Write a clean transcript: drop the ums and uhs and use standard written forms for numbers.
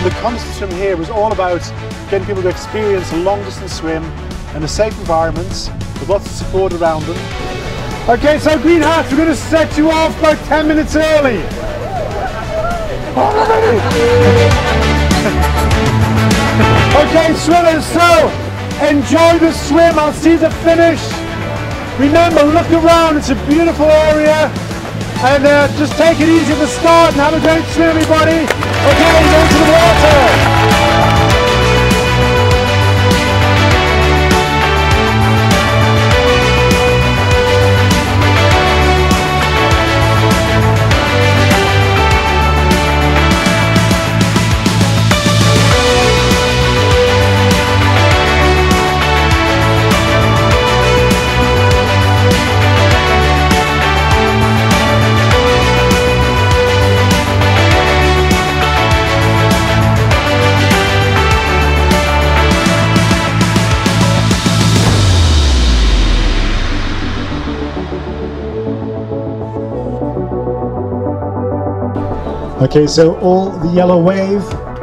the concept swim here was all about getting people to experience a long distance swim in a safe environment with lots of support around them. Okay, so Green Hats, we're going to set you off about 10 minutes early. Okay, swimmers, so enjoy the swim. I'll see the finish. Remember, look around, it's a beautiful area. And just take it easy at the start and have a great swim, everybody. Okay, go to the water. Okay, so all the yellow wave